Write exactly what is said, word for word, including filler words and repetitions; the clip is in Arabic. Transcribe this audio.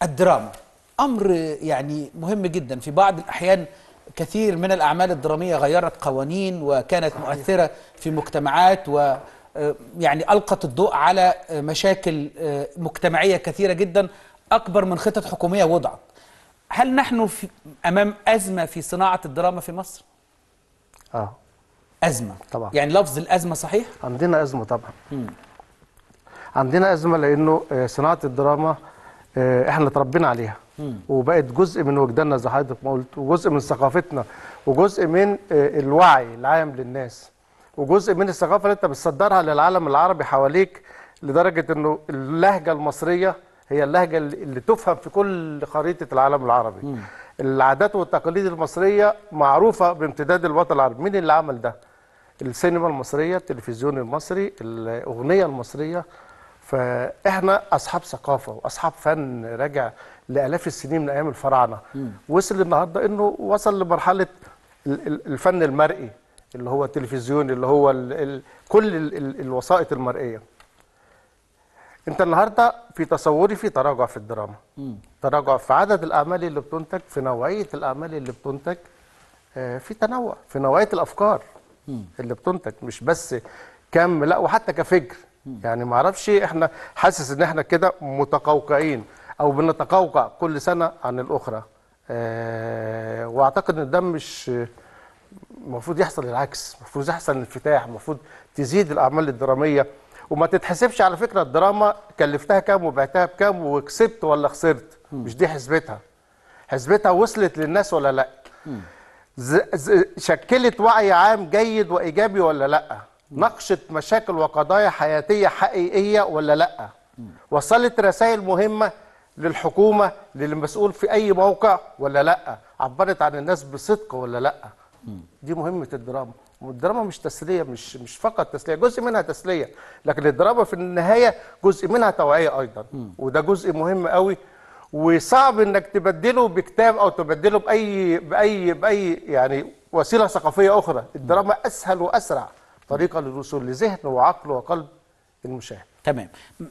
الدراما أمر يعني مهم جدا. في بعض الأحيان كثير من الأعمال الدرامية غيرت قوانين وكانت مؤثرة في مجتمعات، و يعني ألقت الضوء على مشاكل مجتمعية كثيرة جدا أكبر من خطط حكومية وضعت. هل نحن في أمام أزمة في صناعة الدراما في مصر؟ اه أزمة طبعا. يعني لفظ الأزمة صحيح؟ عندنا أزمة طبعا. مم. عندنا أزمة لأنه صناعة الدراما احنا اتربينا عليها، مم. وبقت جزء من وجداننا زي حضرتك ما قلت، وجزء من ثقافتنا، وجزء من الوعي العام للناس، وجزء من الثقافة اللي انت بتصدرها للعالم العربي حواليك، لدرجة انه اللهجة المصرية هي اللهجة اللي تفهم في كل خريطة العالم العربي. مم. العادات والتقاليد المصرية معروفة بامتداد الوطن العربي. مين اللي عمل ده؟ السينما المصرية، التلفزيون المصري، الأغنية المصرية. فإحنا أصحاب ثقافة وأصحاب فن راجع لآلاف السنين من أيام الفراعنة. وصل النهاردة إنه وصل لمرحلة الفن المرئي اللي هو التلفزيون، اللي هو ال ال كل ال ال الوسائط المرئية. انت النهارده في تصوري في تراجع في الدراما، مم. تراجع في عدد الاعمال اللي بتنتج، في نوعيه الاعمال اللي بتنتج، آه في تنوع في نوعيه الافكار مم. اللي بتنتج، مش بس كم، لا وحتى كفكر. مم. يعني ما اعرفش، احنا حاسس ان احنا كده متقوقعين او بنتقوقع كل سنه عن الاخرى، آه واعتقد ان ده مش المفروض يحصل، العكس، المفروض يحصل انفتاح، المفروض تزيد الاعمال الدراميه. وما تتحسبش على فكره الدراما كلفتها كام وبعتها بكام وكسبت ولا خسرت، مم. مش دي حسبتها. حسبتها وصلت للناس ولا لا؟ ز... ز... شكلت وعي عام جيد وايجابي ولا لا؟ مم. ناقشت مشاكل وقضايا حياتيه حقيقيه ولا لا؟ مم. وصلت رسائل مهمه للحكومه للمسؤول في اي موقع ولا لا؟ عبرت عن الناس بصدق ولا لا؟ مم. دي مهمه الدراما. والدراما مش تسليه، مش مش فقط تسليه، جزء منها تسليه، لكن الدراما في النهايه جزء منها توعيه ايضا. م. وده جزء مهم قوي، وصعب انك تبدله بكتاب او تبدله باي باي باي يعني وسيله ثقافيه اخرى. الدراما م. اسهل واسرع طريقه للوصول لذهن وعقل وقلب المشاهد. تمام.